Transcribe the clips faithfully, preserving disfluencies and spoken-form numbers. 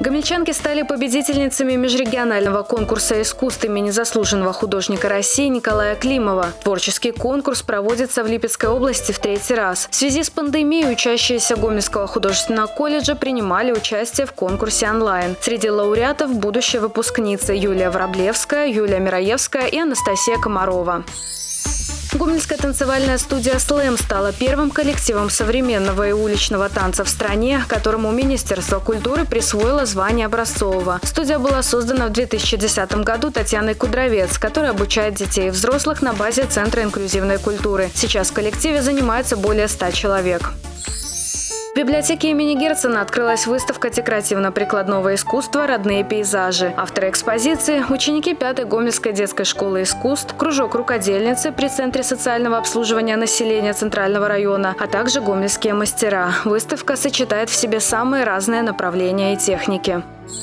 Гомельчанки стали победительницами межрегионального конкурса искусств имени заслуженного художника России Николая Климова. Творческий конкурс проводится в Липецкой области в третий раз. В связи с пандемией учащиеся Гомельского художественного колледжа принимали участие в конкурсе онлайн. Среди лауреатов будущие выпускницы Юлия Враблевская, Юлия Мираевская и Анастасия Комарова. Гомельская танцевальная студия «Слэм» стала первым коллективом современного и уличного танца в стране, которому Министерство культуры присвоило звание образцового. Студия была создана в две тысячи десятом году Татьяной Кудровец, которая обучает детей и взрослых на базе Центра инклюзивной культуры. Сейчас в коллективе занимается более ста человек. В библиотеке имени Герцена открылась выставка декоративно-прикладного искусства «Родные пейзажи». Авторы экспозиции – ученики пятой Гомельской детской школы искусств, кружок рукодельницы при Центре социального обслуживания населения Центрального района, а также гомельские мастера. Выставка сочетает в себе самые разные направления и техники.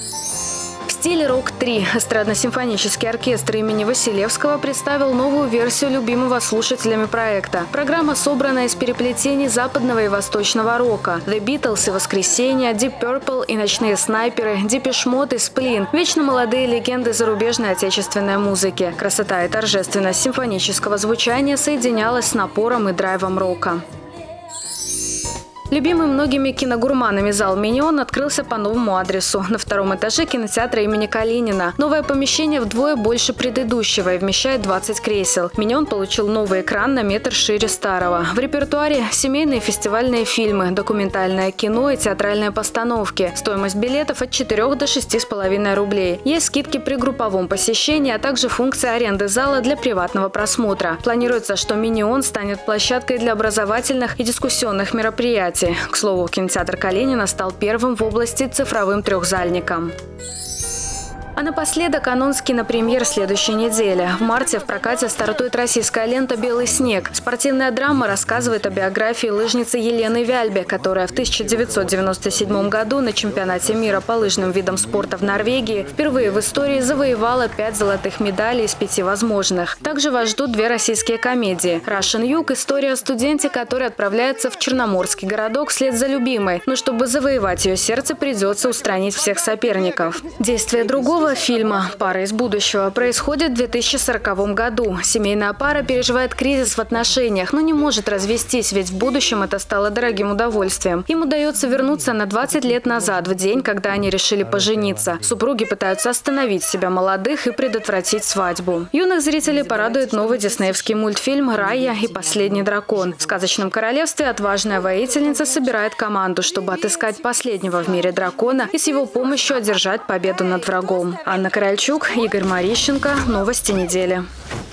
В стиле рок-три эстрадно-симфонический оркестр имени Василевского представил новую версию любимого слушателями проекта. Программа собрана из переплетений западного и восточного рока. The Beatles и Воскресенье, Deep Purple и Ночные снайперы, Depeche Mode и Сплин – вечно молодые легенды зарубежной отечественной музыки. Красота и торжественность симфонического звучания соединялась с напором и драйвом рока. Любимый многими киногурманами зал «Минион» открылся по новому адресу на втором этаже кинотеатра имени Калинина. Новое помещение вдвое больше предыдущего и вмещает двадцать кресел. «Минион» получил новый экран на метр шире старого. В репертуаре семейные фестивальные фильмы, документальное кино и театральные постановки. Стоимость билетов от четырёх до шести с половиной рублей. Есть скидки при групповом посещении, а также функция аренды зала для приватного просмотра. Планируется, что «Минион» станет площадкой для образовательных и дискуссионных мероприятий. К слову, кинотеатр Калинина стал первым в области цифровым трехзальником. А напоследок анонс кинопремьер следующей недели. В марте в прокате стартует российская лента «Белый снег». Спортивная драма рассказывает о биографии лыжницы Елены Вяльбе, которая в тысяча девятьсот девяносто седьмом году на чемпионате мира по лыжным видам спорта в Норвегии впервые в истории завоевала пять золотых медалей из пяти возможных. Также вас ждут две российские комедии. «Russian Юг» – история о студенте, который отправляется в черноморский городок вслед за любимой. Но чтобы завоевать ее сердце, придется устранить всех соперников. Действие другого фильма «Пара из будущего» происходит в две тысячи сороковом году. Семейная пара переживает кризис в отношениях, но не может развестись, ведь в будущем это стало дорогим удовольствием. Им удается вернуться на двадцать лет назад, в день, когда они решили пожениться. Супруги пытаются остановить себя молодых и предотвратить свадьбу. Юных зрителей порадует новый диснеевский мультфильм «Райя и последний дракон». В сказочном королевстве отважная воительница собирает команду, чтобы отыскать последнего в мире дракона и с его помощью одержать победу над врагом. Анна Корольчук, Игорь Марищенко. Новости недели.